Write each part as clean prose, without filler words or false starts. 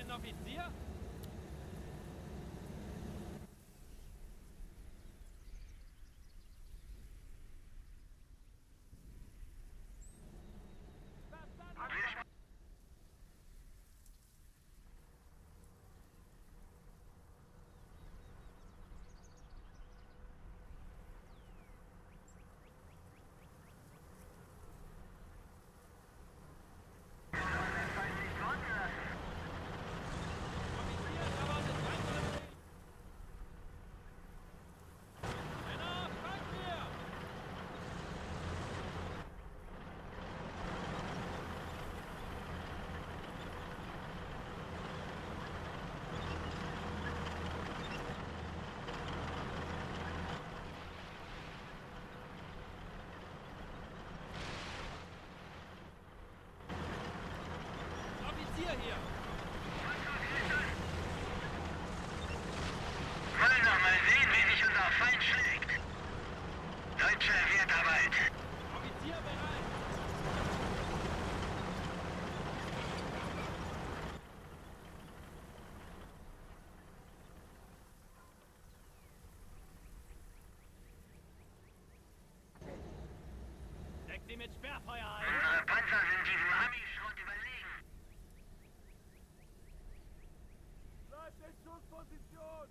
ein Offizier? Hier. Wollen noch mal sehen, wie sich unser Feind schlägt. Deutsche Wertarbeit. Offizier bereit. Deck sie mit Sperrfeuer ein. Unsere Panzer sind diesem Ami-Schrott überlegen. Bleibt in Schussposition!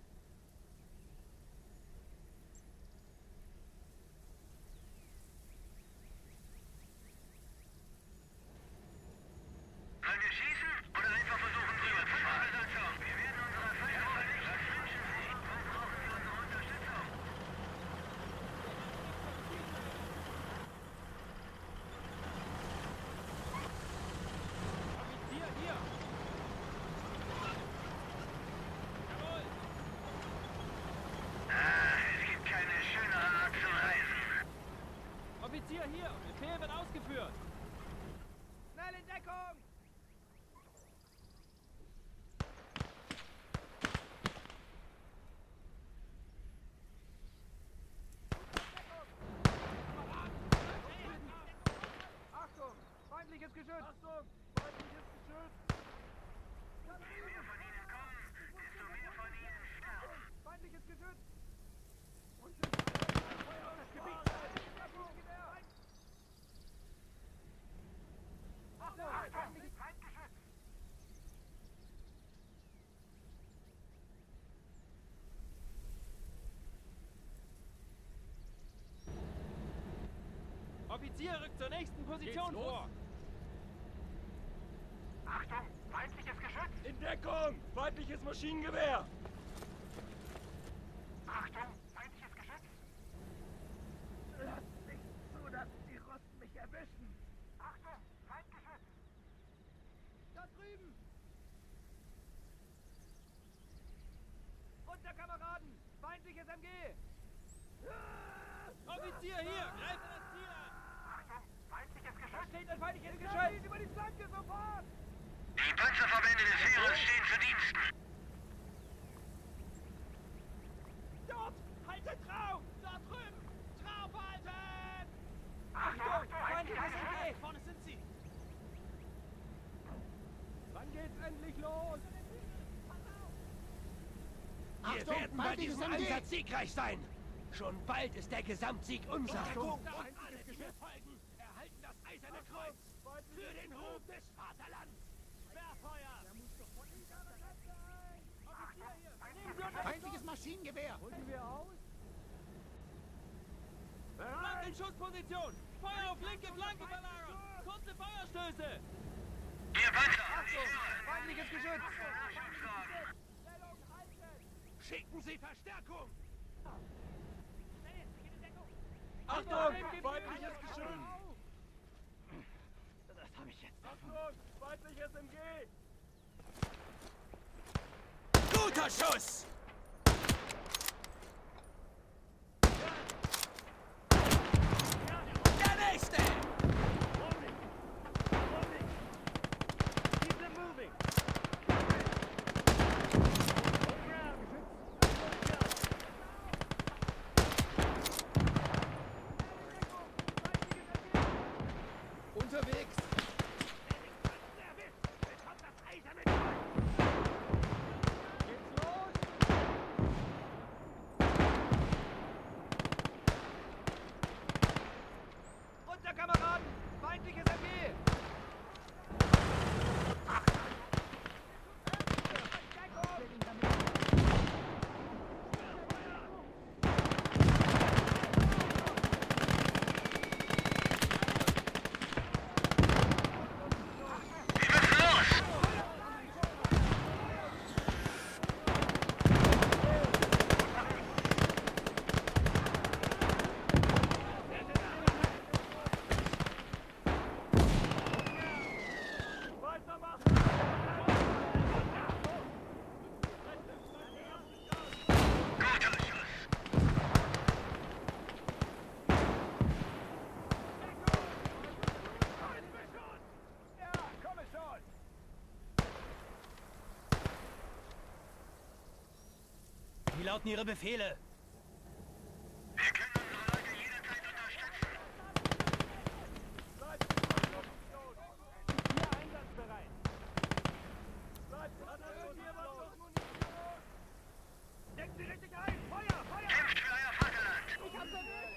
Sollen wir schießen oder einfach versuchen, rüberzufahren? Besatzung, wir werden unsere Feinde vernichten. Was wünschen Sie? Wann brauchen Sie unsere Unterstützung? Offizier hier! Jawohl! Es gibt keine schönere Art zu reisen. Offizier hier! Befehl wird ausgeführt! Schnell in Deckung! Achtung! Feindliches Geschütz! Achtung! Feindliches Geschütz! Je mehr von ihnen kommen, desto mehr von ihnen sterben. Feindliches Geschütz! Offizier rückt zur nächsten Position vor! Achtung, feindliches Geschütz! In Deckung! Feindliches Maschinengewehr! Achtung, feindliches Geschütz! Lasst nicht zu, dass die Russen mich erwischen! Achtung, Feindgeschütz! Da drüben! Runter, Kameraden! Feindliches MG! Offizier hier! Greife das Ziel an! Achtung, feindliches Da Geschütz! steht ein feindliches Geschütz! Über die Flanke sofort! Die Panzerverbände des Heeres stehen zu Diensten. Dort! Haltet drauf! Da drüben! Drauf halten! Achtung, Feindliches feindliches MG! Vorne sind sie! Wann geht's endlich los? Wir werden bei diesem Einsatz siegreich sein. Schon bald ist der Gesamtsieg unser. Achtung, Und feindliches alle, die mir folgen, erhalten das Eiserne Kreuz. Für den Ruhm des Vaterlands. Sperrfeuer! Der muss doch von Offizier hier! Feindliches Maschinengewehr! Holen wir aus? Bereit in Schussposition! Feuer auf linke Flanke, Verlagerung! Kurze Feuerstöße! Ihr Panzer! Feindliches Geschütz! Nachschubsorgen! Schicken Sie Verstärkung. Achtung! Feindliches Geschütz! Das habe ich jetzt. Achtung! Feindliches MG! Guter Schuss. Der nächste. Keep them moving! Unterwegs! Bekommt das Eiserne Kreuz. lauten Ihre Befehle. Wir können unsere Leute jederzeit unterstützen. Hier einsatzbereit. Decken Sie richtig ein! Feuer! Feuer! Kämpft für euer Vaterland. Ich hab's erwischt!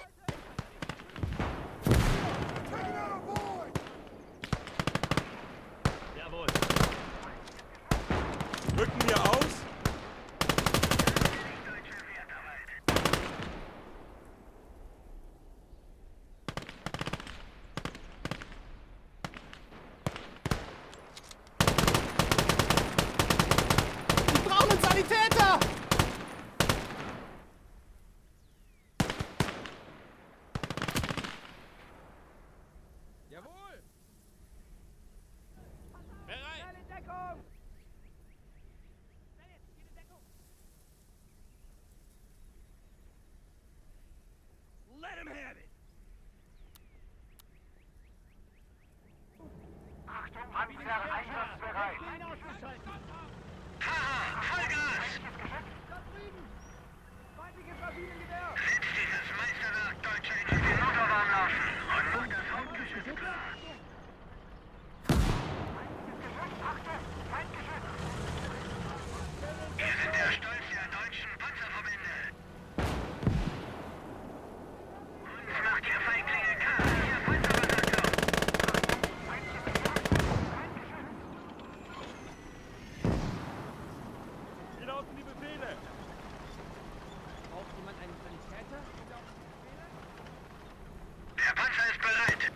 Jawohl. Rücken wir aus? Deutsche Wehrarbeit. Wir brauchen einen Sanitäter! Jawohl! Bereit! Schnell in Deckung! Let him have it! Achtung, Panzer einsatzbereit. Ihn ausgeschaltet! Fahrer, Vollgas! Da drüben! Feindliches Maschinengewehr! Setzt dieses Meisterwerk deutscher Ingenieure warm laufen und macht das Hauptgeschütz klar. Wir sind der Stolz der deutschen Panzerverbände. Uns macht ihr Feiglinge klar, ihr Panzerbesatzung. Wie lauten die Befehle? Braucht jemand einen Sanitäter? Der Panzer ist bereit.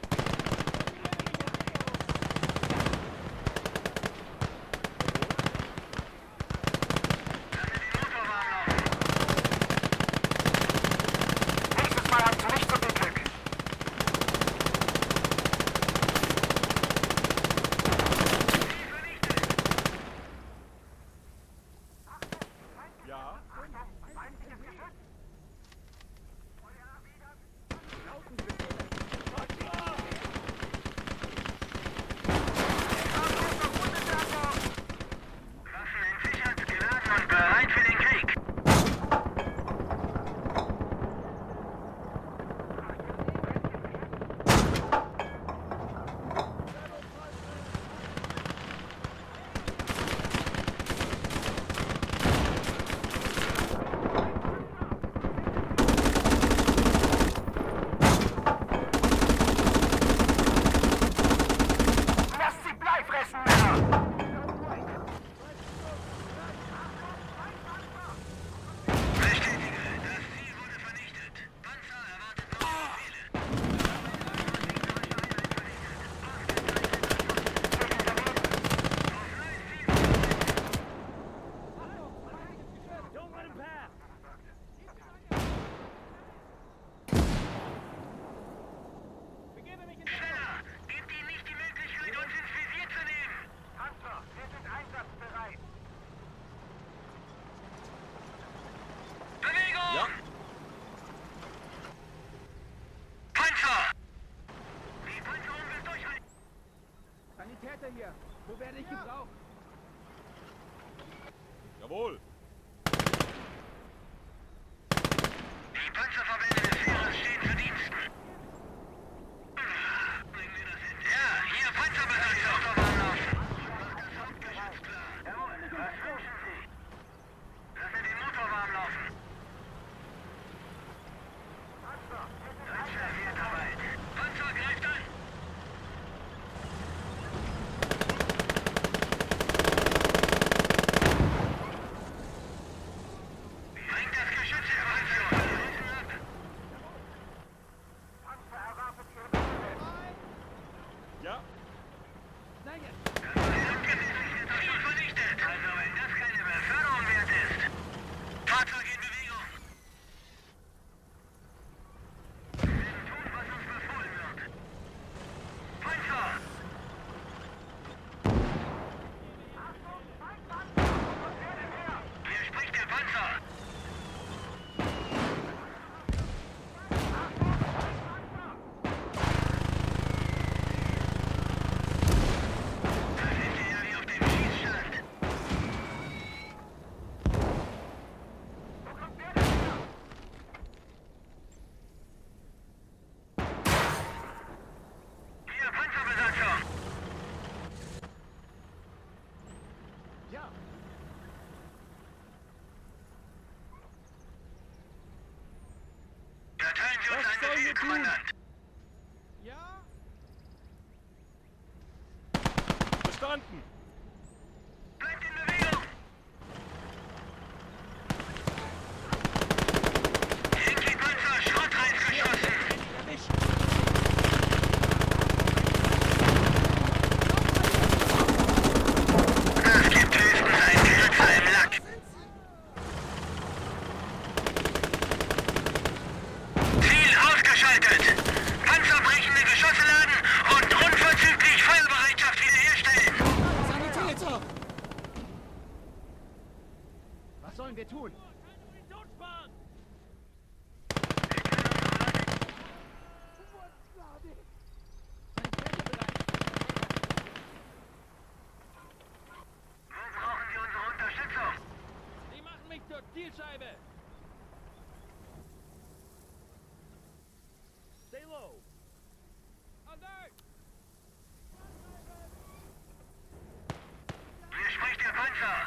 Lassen den Motor warm laufen. Nächstes Mal habt ihr nicht so viel Glück. Ziel vernichtet. Ja. Waffen entsichert, geladen und bereit für den Krieg. Lasst sie Blei fressen, Männer! Bestätige, das Ziel wurde vernichtet. Panzer erwartet neue Befehle. Don't let him pass! Begebe mich in Schneller! Gebt ihnen nicht die Möglichkeit, uns ins Visier zu nehmen! Panzer, wir sind einsatzbereit. Bewegung! Ja. Panzer! Die Panzerung will durchhalten. Sanitäter hier! Wo werde ich gebraucht? Jawohl. Die Panzerverbände des Heeres stehen zu Diensten. Bringen wir das hin? Ja, hier Panzerbesatzung. Warm laufen. Macht das Hauptgeschütz klar. Jawohl, was wünschen Sie? Lassen den Motor warm laufen. Deutscher Wehrarbeit. Panzer greift an. wir tun? Kommandant. Ja? Verstanden. Bleibt in Bewegung. Yankee-Panzer, Schrottreis geschossen. Erwischt. Das gibt höchstens einen Kratzer im Lack. Ziel ausgeschaltet. Panzerbrechende Geschosse laden und unverzüglich Feuerbereitschaft wiederherstellen. Sanitäter! Was sollen wir tun? Keine Munition sparen! Wo brauchen Sie unsere Unterstützung? Die machen mich zur Zielscheibe! Stay low! Alert! Hier spricht der Panzer.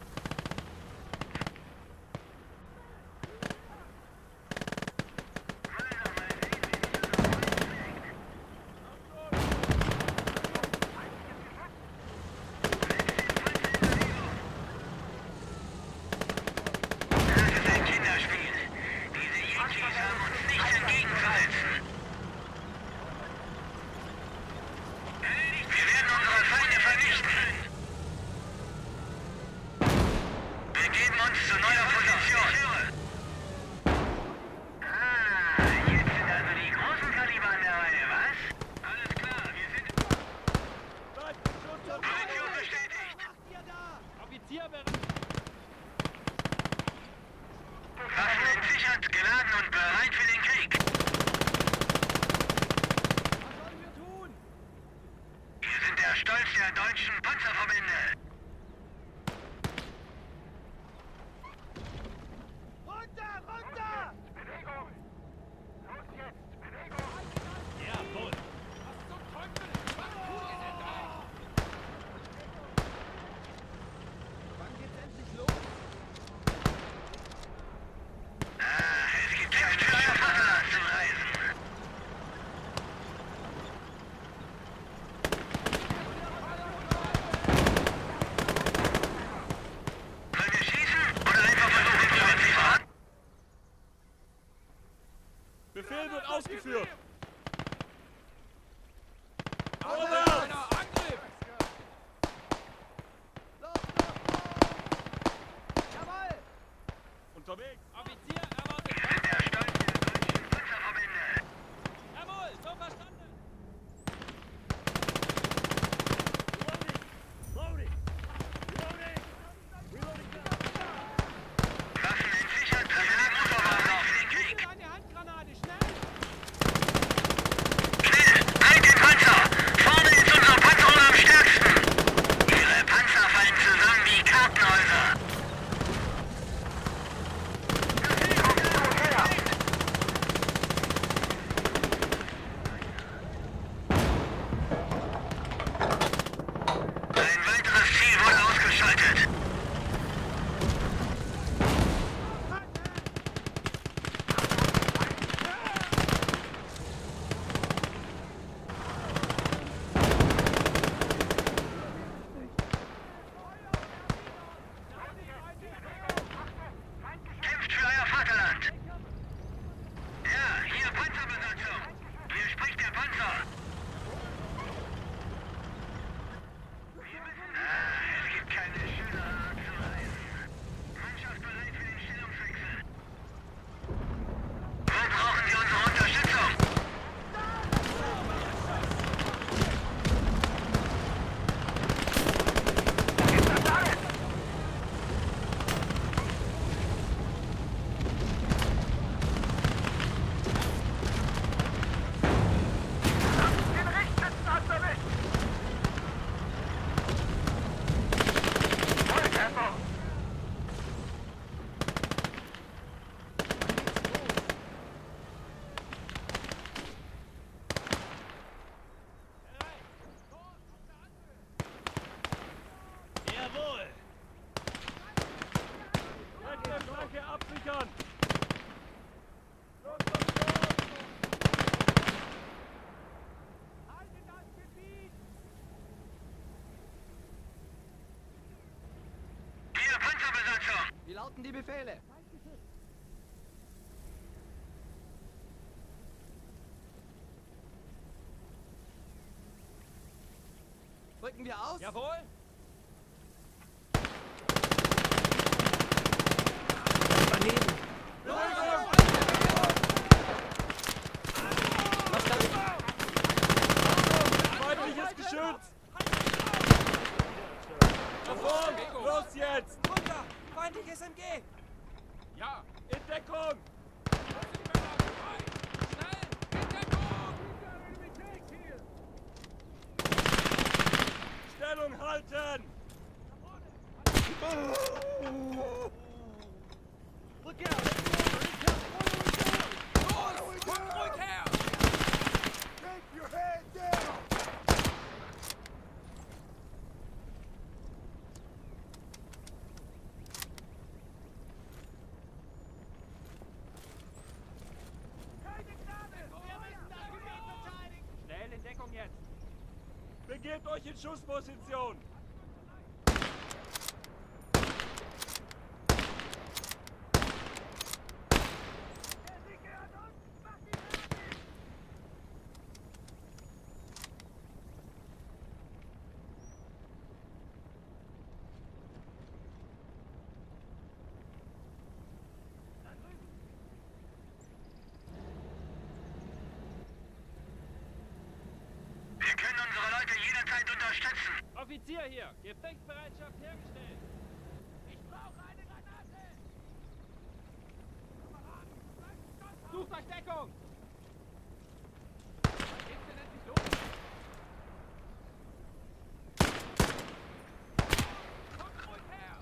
Das ist ein Kinderspiel. Diese Yankees haben uns nichts entgegenzusetzen. Wir werden unsere Feinde vernichten. Wir geben uns zu neuer Position. Jetzt sind also die großen Kaliber an der Reihe, was? Alles klar, wir sind... Position bestätigt. Offizier bereit! Waffen entsichert, geladen und bereit für den Krieg. Was sollen wir tun? Wir sind der Stolz der deutschen Panzerverbände. Runter! Runter! Bewegung! Los jetzt! Bewegung! Jawohl. Was zum Teufel? Was tun wir denn da? Wann geht's endlich los? Es gibt Heft für euer Vaterland zu reisen. Wollen wir schießen oder einfach versuchen zu entziffern? Befehl wird ausgeführt. Einer Angriff! Los! Jawohl! Unterwegs. Offizier erwartet! Wir sind der Stolz der deutschen Panzerverbände. Jawohl! So verstanden! Waffen entsichert, wir legen Motorwagen auf den Krieg. Eine Handgranate, schnell! halten die Befehle. Rücken wir aus? Jawohl! Daneben. Feindliches Geschütz! Nach vorn! Los jetzt! Runter! Feindliches MG! Ja! In Deckung! Stellung halten! Schnell in Deckung jetzt! Begebt euch in Schussposition! Wir können unsere Leute jederzeit unterstützen. Offizier hier. Gefechtsbereitschaft hergestellt. Ich brauche eine Granate. Sucht euch Deckung. Was geht's denn endlich los? Kommt ruhig her.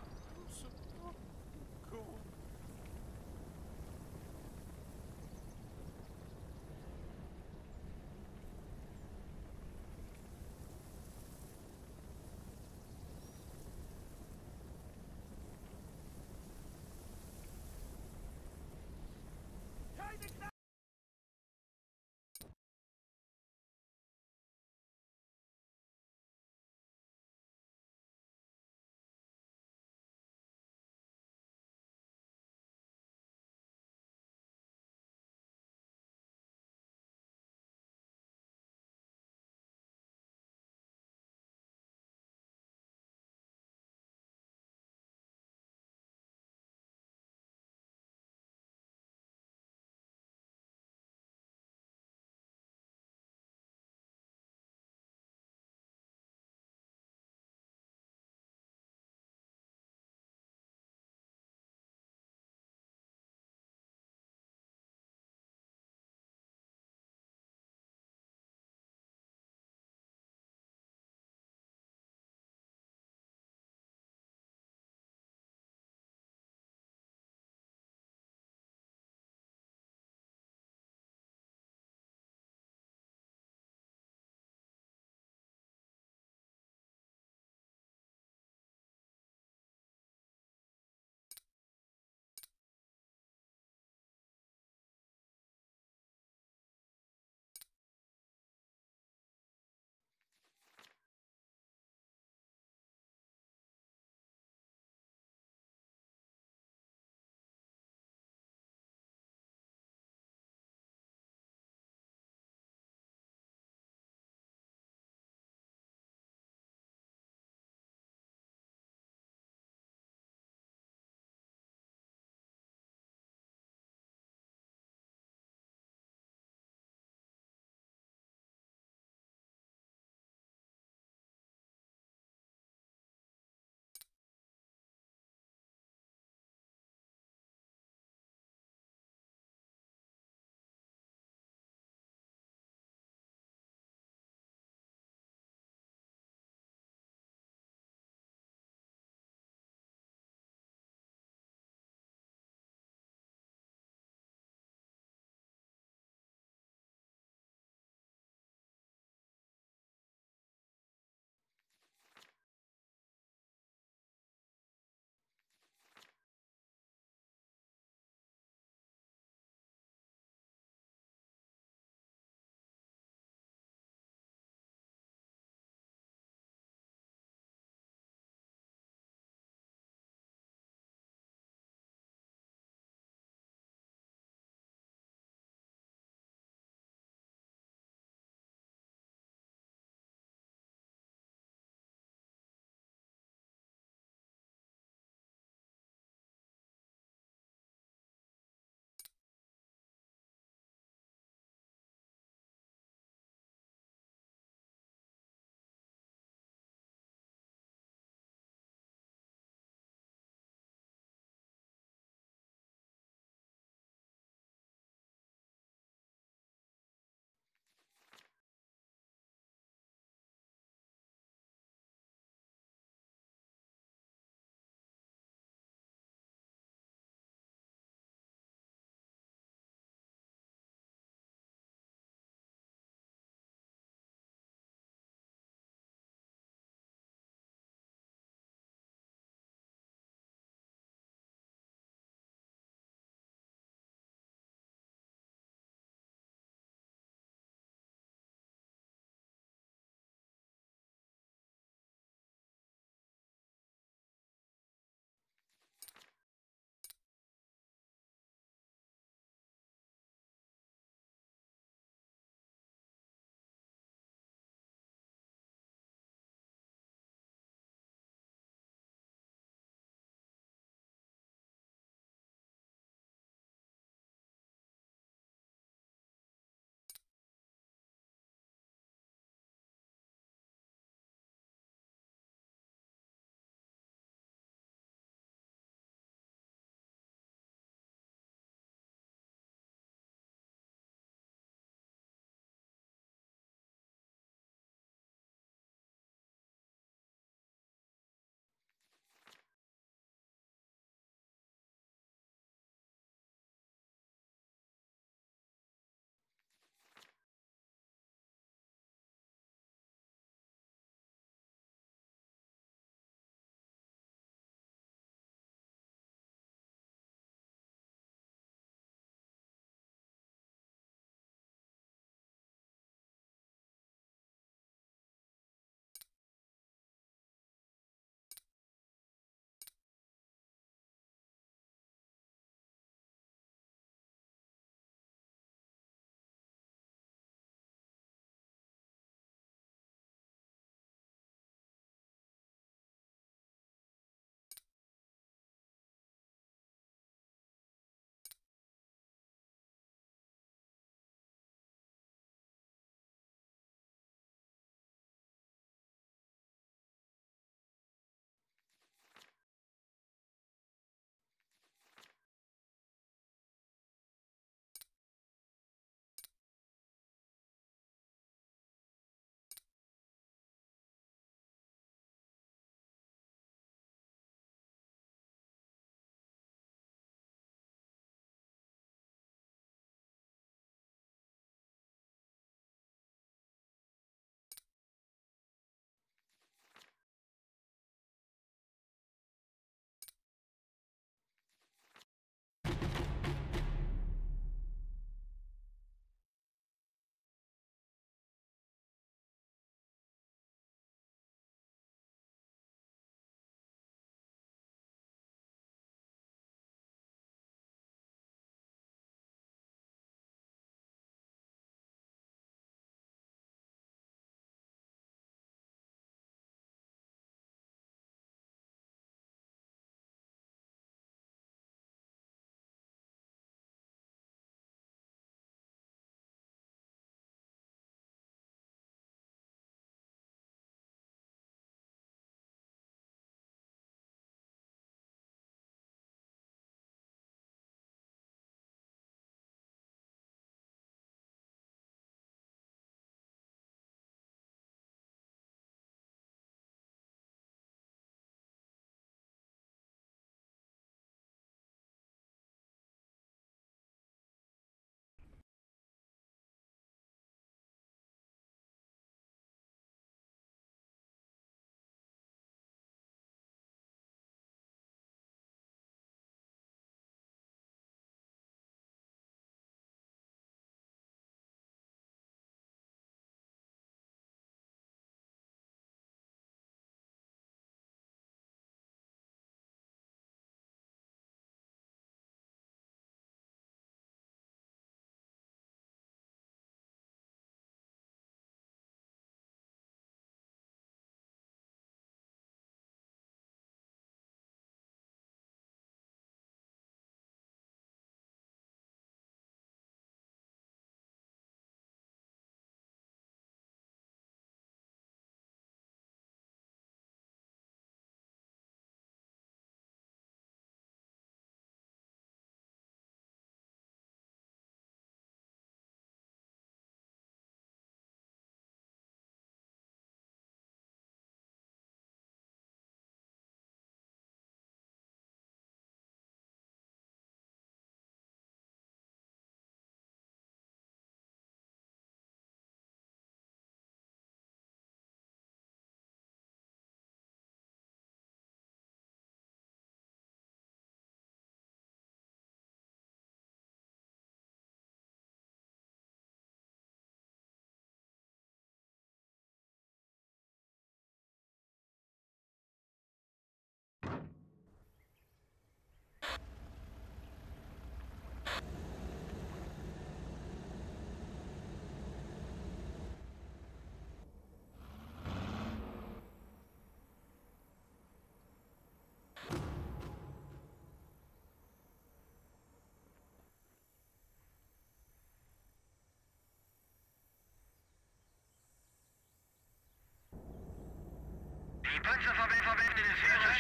Panzerverbände des Heeres.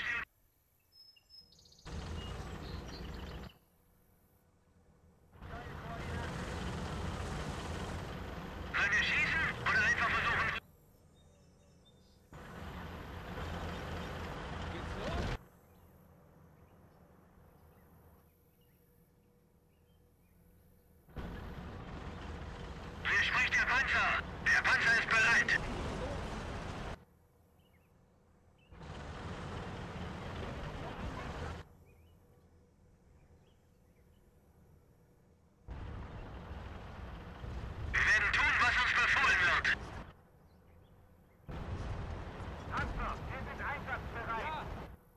Sollen wir schießen oder einfach versuchen? Geht's los? Hier spricht der Panzer. Der Panzer ist bereit. Wir werden tun, was uns befohlen wird. Panzer, wir sind einsatzbereit. Ja.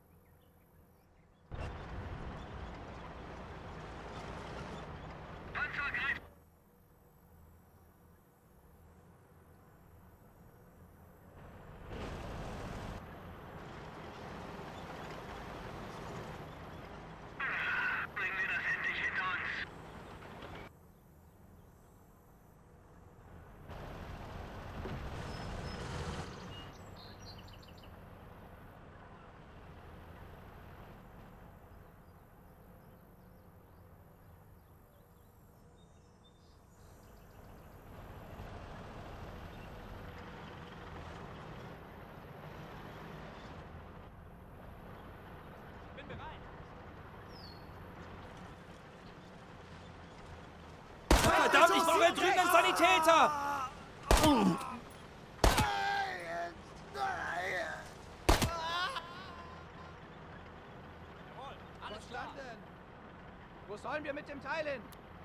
Panzer greift. Bringen wir das endlich hinter uns. Bin bereit. Verdammt, ich brauche drüben einen Sanitäter! Jawohl, alles klar. Verstanden. Wo sollen wir mit dem Teil hin?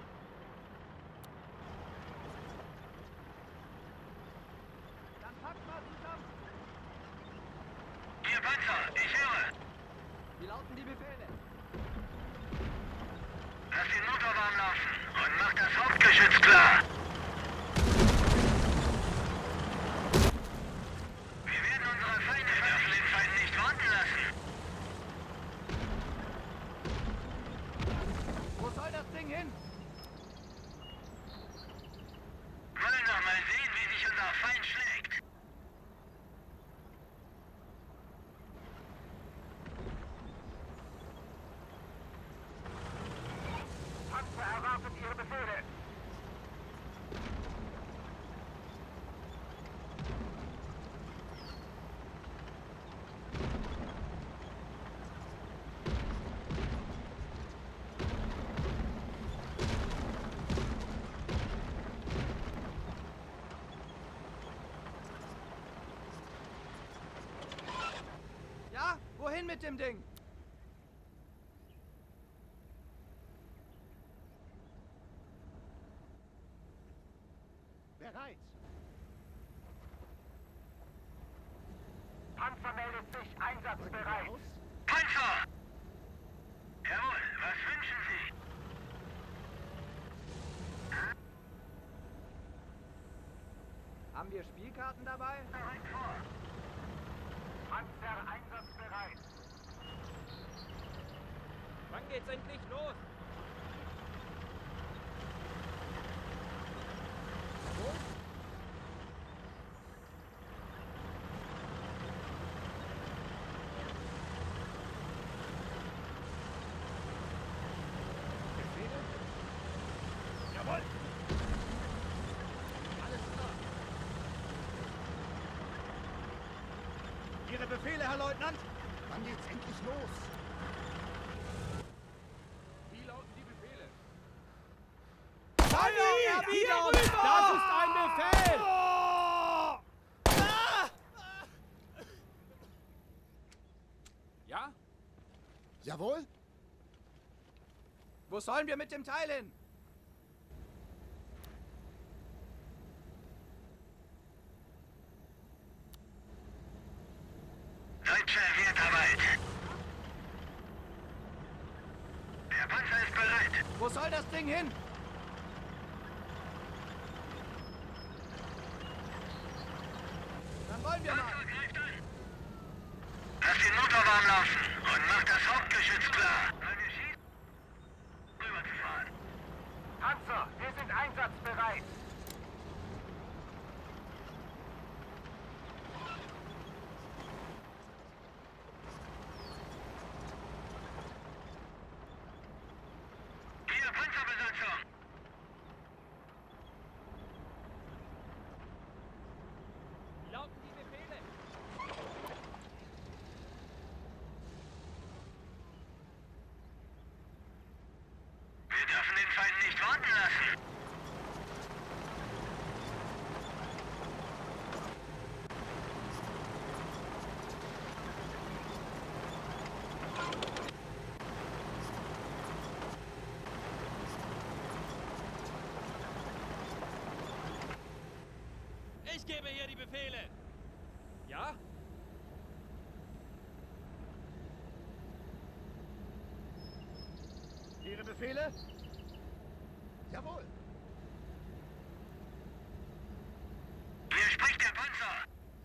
Dann packt mal zusammen. Hier, Panzer, ich höre. Wie lauten die Befehle? Lass den Motor warm laufen und mach das Hauptgeschütz klar. Wir werden unsere Feinde dürfen den Feind nicht warten lassen. Wo soll das Ding hin? Wollen noch mal sehen, wie sich unser Feind schlägt. Panzer erwartet Ihre Befehle. Ja, wohin mit dem Ding? Bereit. Panzer meldet sich einsatzbereit. Panzer! Jawohl, was wünschen Sie? Haben wir Spielkarten dabei? Direkt vor. Panzer einsatzbereit. Wann geht's endlich los? Jawohl! Ihre Befehle, Herr Leutnant? Wann geht's endlich los? Wie lauten die Befehle? Feuer erwidern! Das ist ein Befehl! Ja? Jawohl. Wo sollen wir mit dem Teil hin? Deutsche Wertarbeit. Der Panzer ist bereit. Wo soll das Ding hin? Dann wollen wir mal. Panzer greift an. Lass den Motor warm laufen und mach das Hauptgeschütz klar. Sollen wir schießen? Rüberzufahren. Panzer, wir sind einsatzbereit. warten lassen. Ich gebe hier die Befehle. Ja? Ihre Befehle? Jawohl. Hier spricht der Panzer.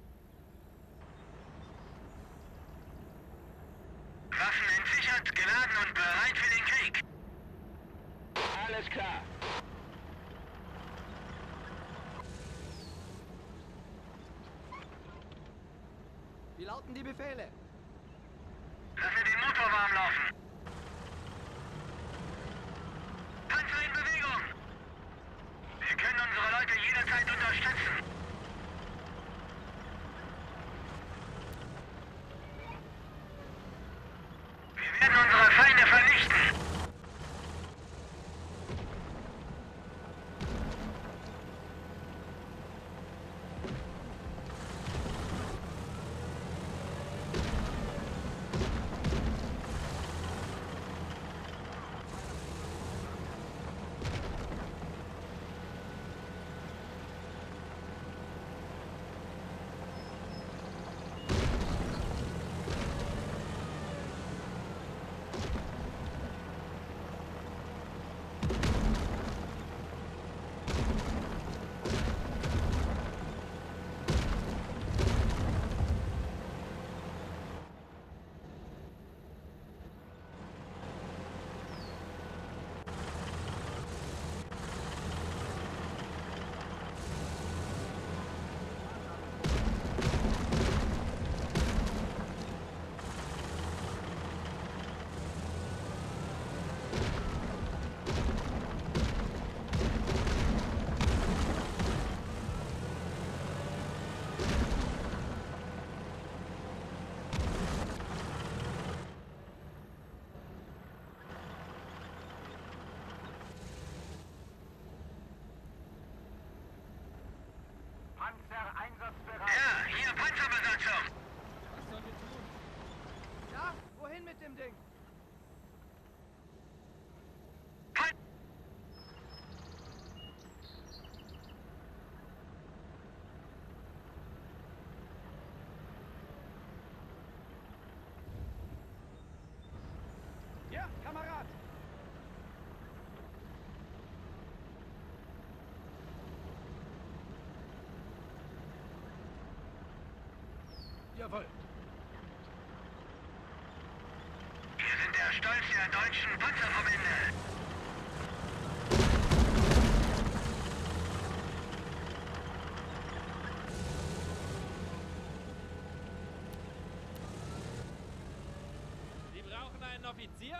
Waffen entsichert, geladen und bereit für den Krieg. Alles klar. Wie lauten die Befehle? Lasse den Motor warm laufen. Panzer in Bewegung. Wir können unsere Leute jederzeit unterstützen. Wir werden unsere Feinde vernichten. Panzer einsatzbereit. Ja, hier Panzerbesatzung. Was sollen wir tun? Ja, wohin mit dem Ding? Ja, Kamerad. Jawohl. Wir sind der Stolz der deutschen Panzerverbände. Sie brauchen einen Offizier?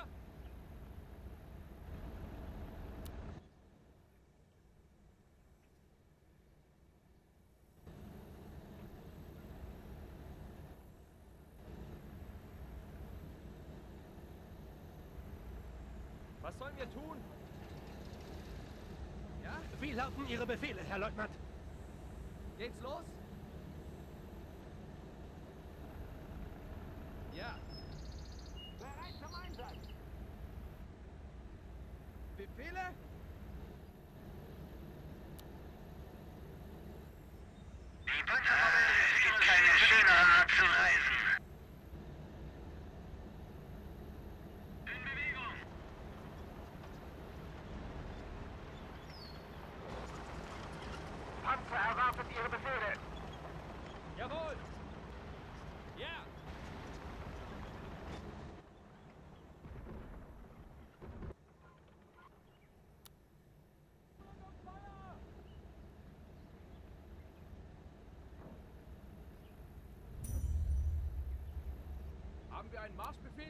Was sollen wir tun? Ja? Wie lauten Ihre Befehle, Herr Leutnant? Geht's los? Ja. Bereit zum Einsatz. Befehle? Die Panzerverbände, es gibt keine schönere Art zu reisen. In Bewegung. Panzer erwartet Ihre Befehle. Jawohl. Ja. Haben wir einen Marschbefehl?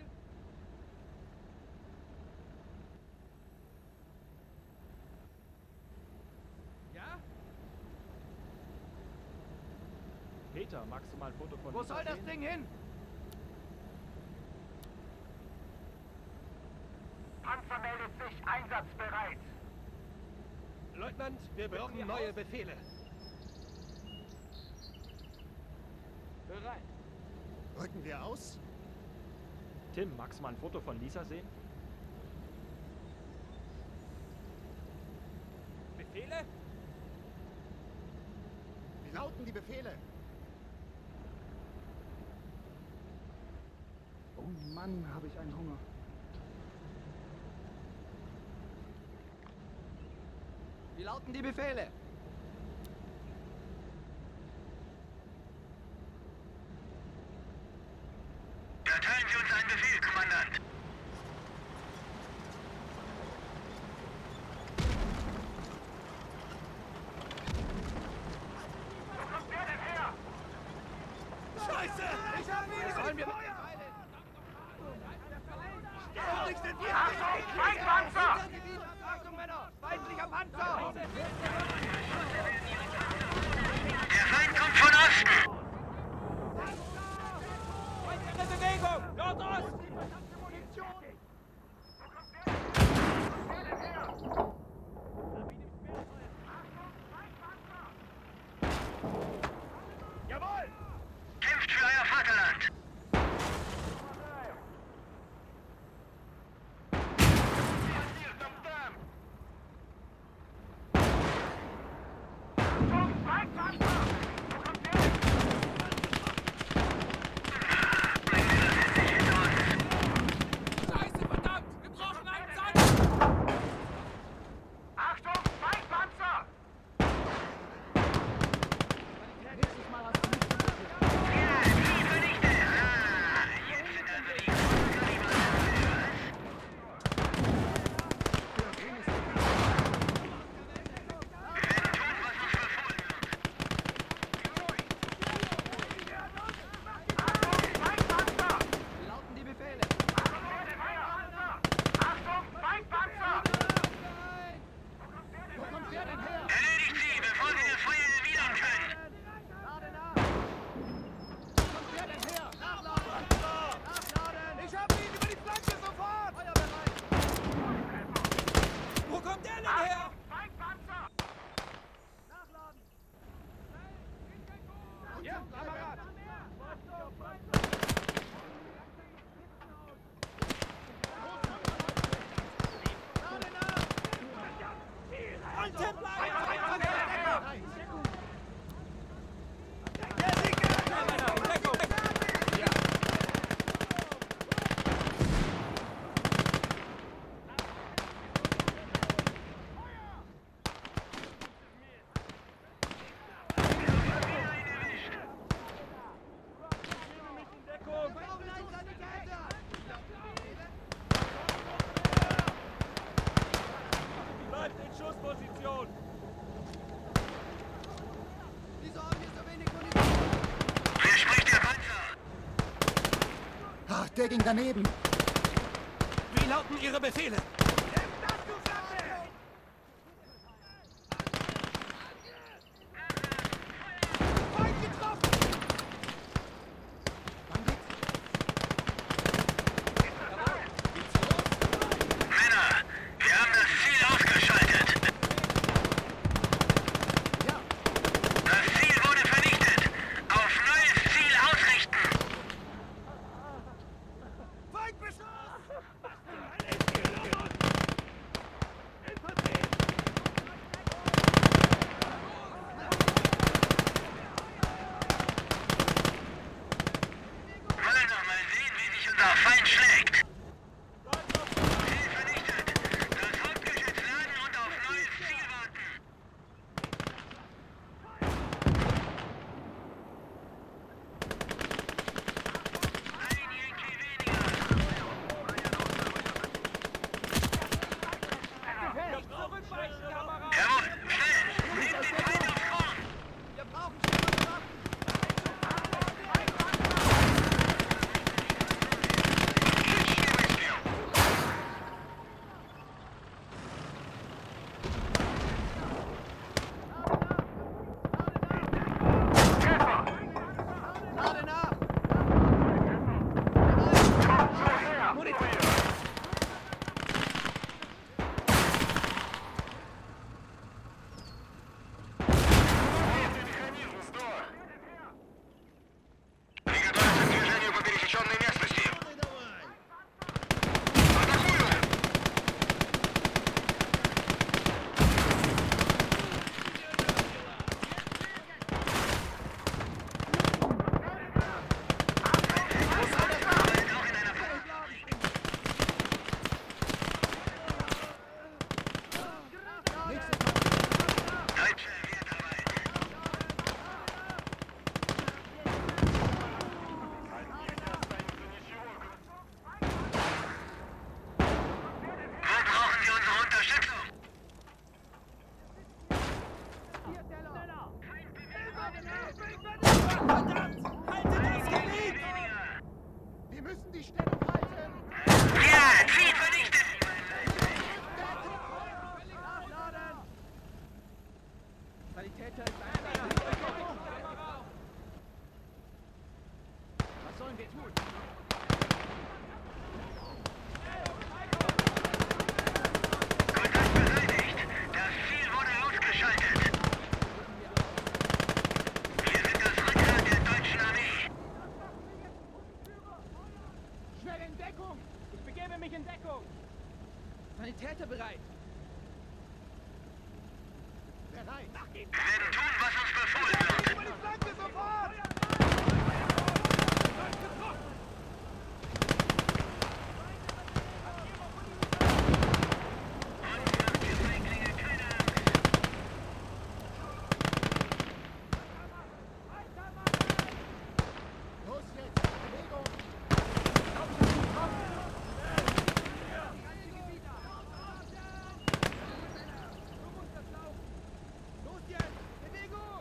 Ja? Peter, magst du mal ein Foto von Wo Lisa soll das sehen? Ding hin? Panzer meldet sich einsatzbereit. Leutnant, wir brauchen neue Befehle. Bereit. Rücken wir aus? Tim, magst du mal ein Foto von Lisa sehen? Befehle? Wie lauten die Befehle? Oh Mann, habe ich einen Hunger. Wie lauten die Befehle? Erteilen Sie uns einen Befehl, Kommandant. Wo kommt der denn her? Scheiße! Sollen wir... Achtung, Feindpanzer! Achtung, Männer! Feindlicher Panzer! Der Feind kommt von Osten. Weitere Bewegung! Nordost! Jawohl! Kämpft für euer Vaterland. Achtung, Feindpanzer! Wo kommt der denn? Scheiße, verdammt! Wir brauchen einen Sand! Achtung, Feindpanzer! Nächstes Mal hast du nicht Ja, die vernichte. Jetzt sind also die Kaliber. Wir werden tun, was uns befohlen wird. Achtung, Feindpanzer! Wie lauten die Befehle? Achtung, Feindpanzer! Wo kommt der denn her? Erledigt sie, bevor sie das Feuer erwidern können. Lade nach! Wo kommt der denn her? Nachladen! Nachladen! Ich hab ihn über die Flanke sofort! Feuer bereit! Wo kommt der denn her? Feindpanzer! Nachladen! Ja, Kamerad! Lade nach! Unten bleiben! Männer, Deckung! Wir brauchen einen Sanitäter! Bleibt in Schussposition! Wieso haben wir so wenig Munition? Wer spricht der Panzer? Ach, der ging daneben. Wie lauten Ihre Befehle? Feind getroffen! Männer, wir haben das Ziel ausgeschaltet. Das Ziel wurde vernichtet. Auf neues Ziel ausrichten. Feindbeschuss! Verdammt! Haltet das Gebiet! Wir müssen die Stellung halten! Ja, Ziel vernichtet! Nachladen! Sanitäter ist eingegangen. Was sollen wir tun? Kontakt beseitigt. Das Ziel wurde ausgeschaltet. Wir sind das Rückgrat der deutschen Armee. Schnell in Deckung! Ich begebe mich in Deckung. Sanitäter bereit. Bereit! Wir werden tun, was uns befohlen wird. Flanke sofort! Los jetzt! Bewegung! Los jetzt! Bewegung!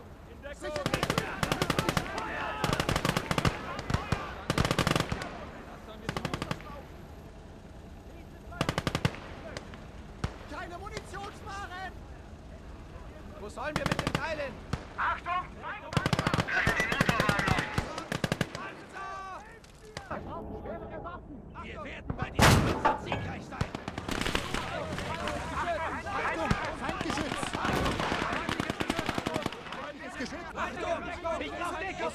Keine Munitionswaren! Wo sollen wir mit den Teilen? Achtung! Lassen den Motor warm laufen. Wir brauchen schwerere Waffen! Wir werden bei diesem Einsatz siegreich sein. Achtung! Feindgeschütz! Feindliches Geschütz! Achtung! Ich brauche Deckung!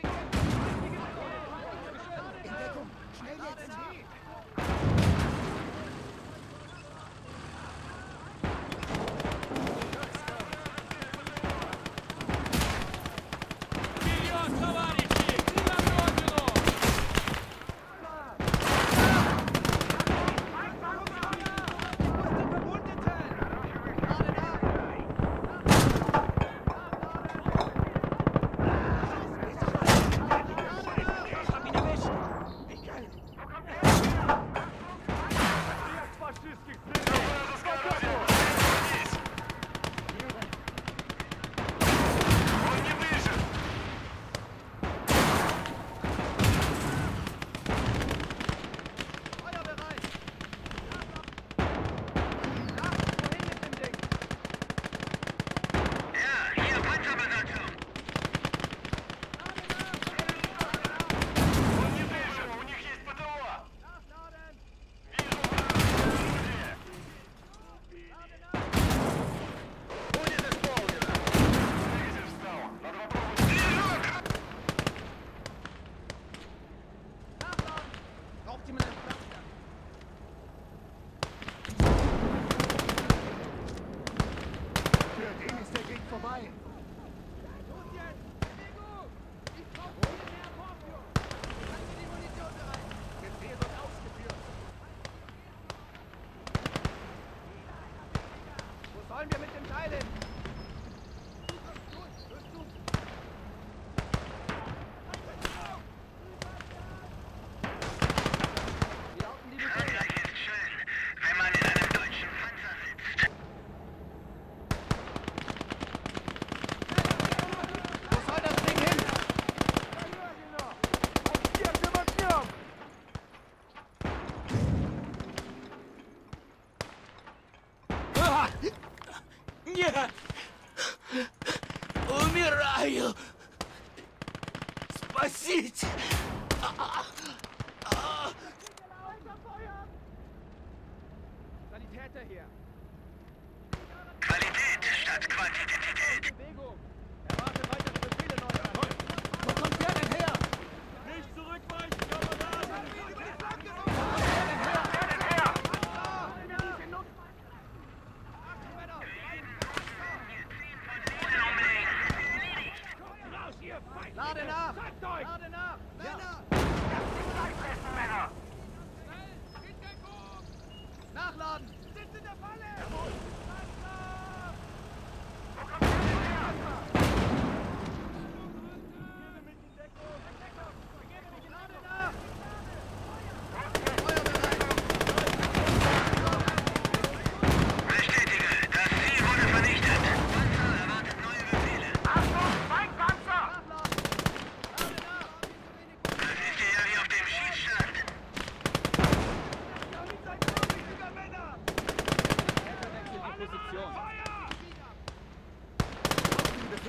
In Deckung! Schnell jetzt! Ja, hier Panzerbesatzung. Braucht jemand einen Pflaster? Für den ist der Krieg vorbei! Los jetzt! Bewegung! Ich brauche mehr Morphium! Halten Sie die Munition bereit! Befehl wird ausgeführt! Wo sollen wir mit den Teilen? Wie lauten die Befehle? Frankreich ist schön, wenn man in einem deutschen Panzer sitzt. Wo soll das Ding hin? Нет! Умираю! Спасите! Sanitäter hier! Qualität statt Quantität. Bewegung! Erwarte weitere Befehle, Leutnant! Wo kommt der denn her? Nicht zurückweichen, Kameraden! Lade nach! Lade nach! Männer! Männer! Nachladen! Sind in der Falle! Lade nach! Bestätige, das Ziel wurde vernichtet. Panzer erwartet neue Befehle. Achtung! Feindpanzer!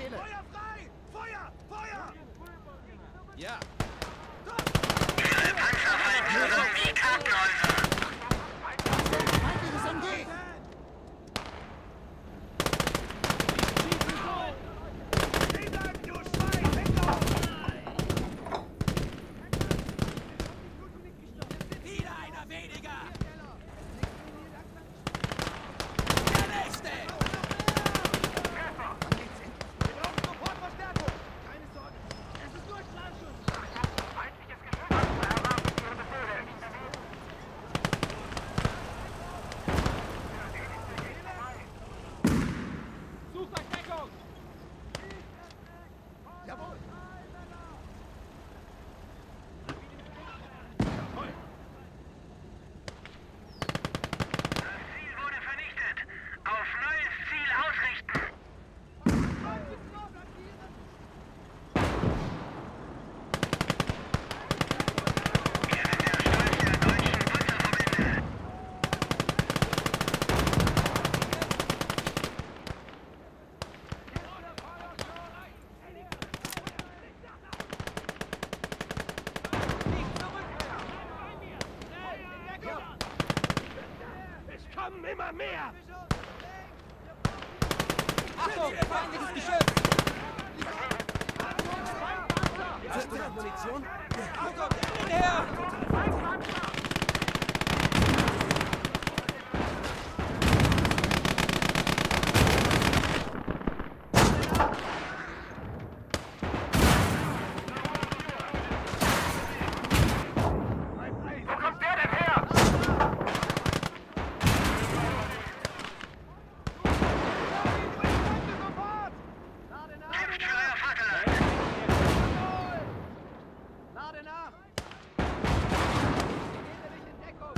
Befehle. Feuer frei! Feuer! Feuer! Ja. Ihre Panzer fallen zusammen wie Kartenhäuser. Feindliches MG! Vielen du Schwein! Weglauf! Wieder einer weniger! Der nächste! Wir brauchen sofort Verstärkung! Keine Sorge, es ist nur Schlagschuss! Feindliches Geschütz! Erwarten Ihre Befehle! Such Verstärkung! Jawohl! Das Ziel wurde vernichtet. Auf neues Ziel ausrichten. Wir sind der Stolz der deutschen Panzerverbände. Es kommen immer mehr! Achtung, feindliches Geschütz! Hast du noch Munition? Achtung, her! Wo kommt der denn her? Kämpft für euer Vaterland. Lade nach! Gebe dich in Deckung!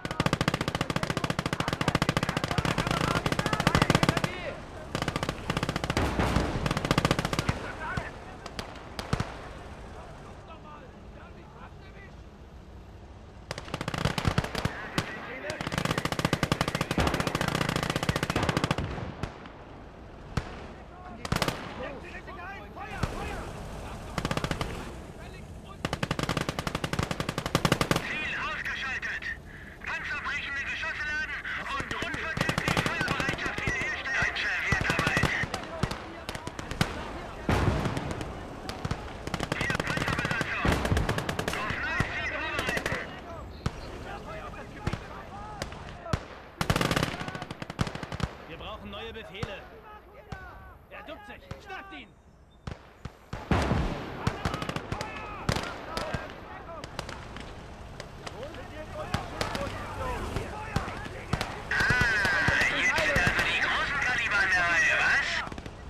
Ziel ausgeschaltet. Panzerbrechende Geschosse laden und unverzüglich Feuerbereitschaft wiederherstellen. Deutsche Wertarbeit. Hier Panzerbesatzung. Auf neues Ziel vorbereiten. Wir brauchen neue Befehle. Er duckt sich! Schnappt ihn! Jetzt sind also die großen Kaliber an der Reihe, was?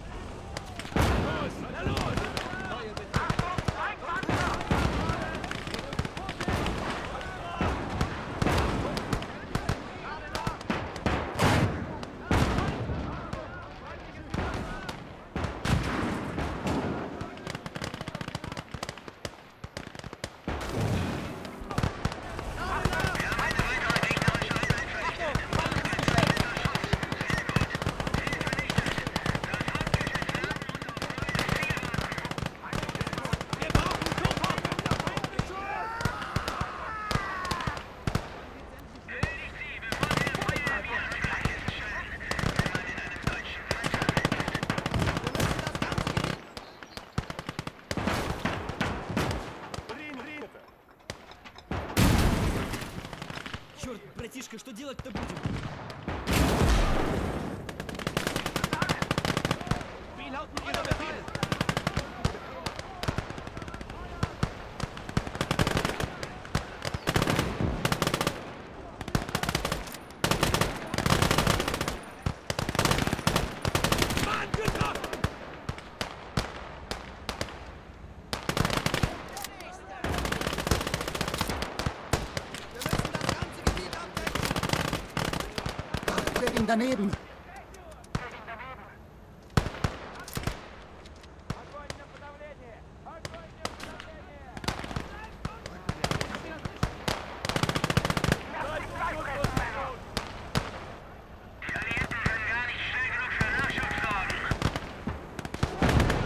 Wir haben eine weitere gegnerische Einheit vernichtet. Ziel vernichtet. Das Hauptgeschütz laden und auf neues Ziel warten. Wir brauchen sofort! Erledigt sie, bevor der Feuer wieder angreift. Ist schön, wenn man in einem deutschen Panzer sitzt. Черт, братишка, что делать-то будем? Wie lauten Ihre Befehle? Mann, getroffen! Fährt ihn daneben. Die Alliierten können gar nicht schnell genug für Nachschub sorgen.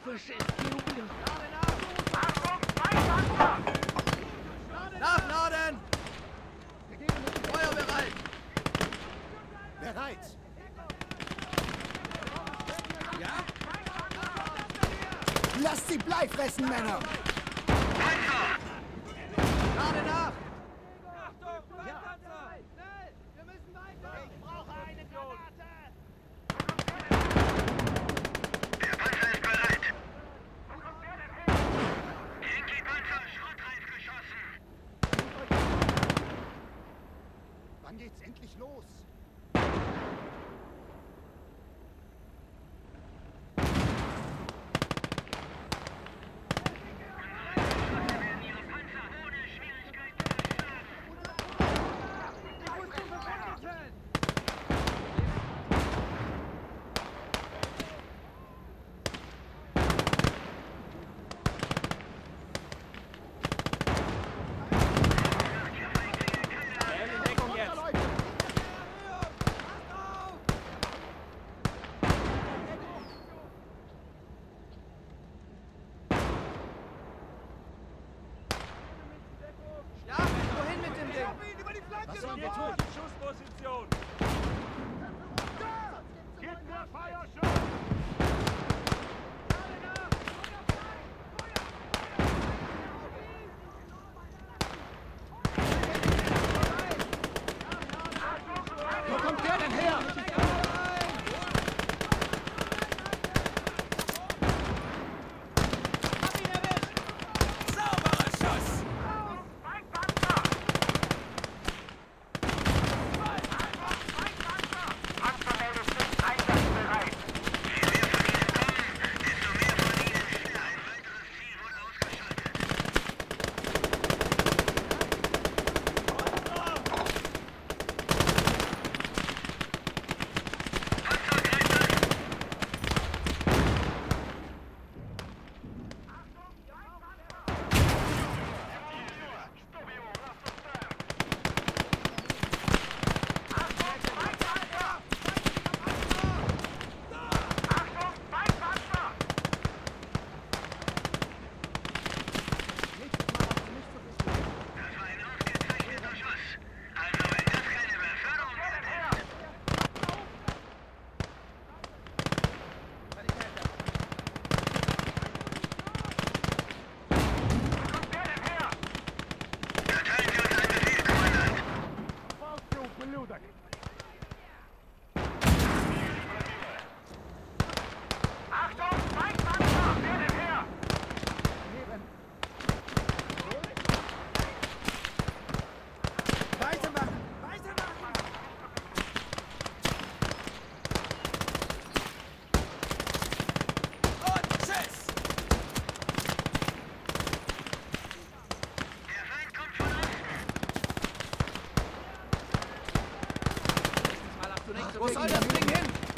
Nachladen! Feuer bereit! Bereit! Ja? Lasst sie Blei fressen, Männer! Lade nach! Achtung, Frontpanzer! Schnell! Wir müssen weiter! Ich brauche eine Granate! Der Panzer ist bereit. Yankee-Panzer, schrottreif geschossen. Wann geht's endlich los? In Deckung jetzt. Ja, wohin mit dem Ding? Über die Flanke! Was sollen wir sofort! tun? Schussposition. Gib mir Feuerschutz! Wo kommt der denn her? Sauberer Schuss. Panzermeldung ist einsatzbereit. Achtung, Feindpanzer! Werden her! Weitermachen! Weitermachen! Und tschüss. Der Feind kommt von Osten! Wo soll das Ding hin?